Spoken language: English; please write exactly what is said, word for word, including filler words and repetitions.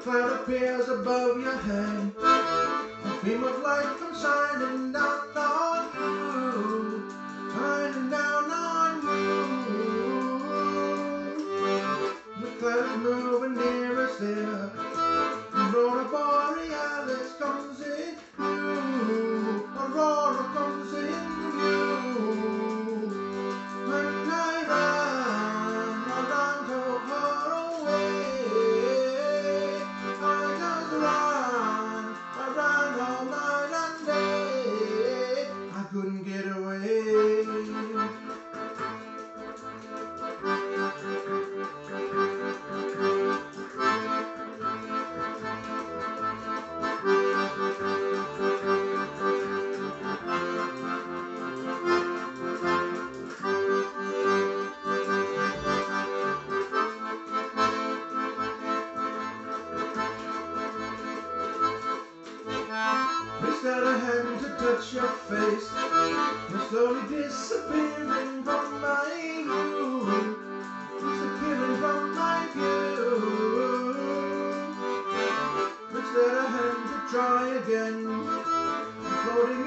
cloud appears above your head. A beam of light comes shining down on you, shining down on you. The cloud is moving near us there. Aurora Borealis comes in you. Aurora comes in you. When I run, I run so far away. I just run, I run all night and day. I couldn't get away. Reached out a hand to touch your face. You're slowly disappearing from my view, disappearing from my view. Reached out a hand to try again. I'm floating